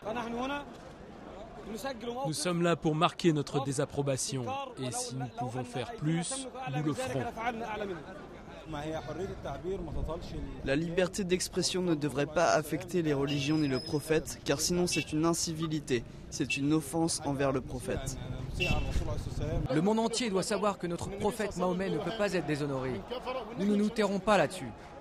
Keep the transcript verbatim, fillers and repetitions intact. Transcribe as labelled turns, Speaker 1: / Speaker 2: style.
Speaker 1: Nous sommes là pour marquer notre désapprobation et si nous pouvons faire plus, nous le ferons.
Speaker 2: La liberté d'expression ne devrait pas affecter les religions ni le prophète, car sinon c'est une incivilité, c'est une offense envers le prophète.
Speaker 3: Le monde entier doit savoir que notre prophète Mahomet ne peut pas être déshonoré. Nous ne nous tairons pas là-dessus.